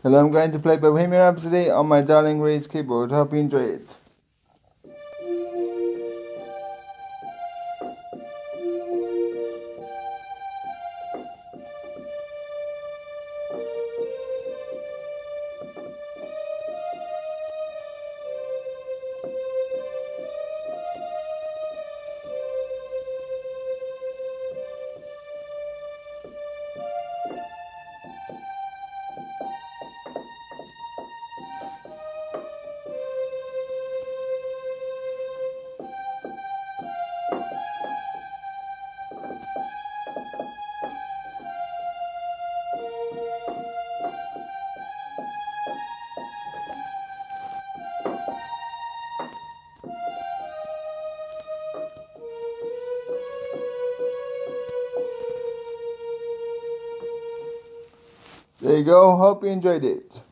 And I'm going to play Bohemian Rhapsody on my darling Reed's keyboard. Hope you enjoy it. There you go. Hope you enjoyed it.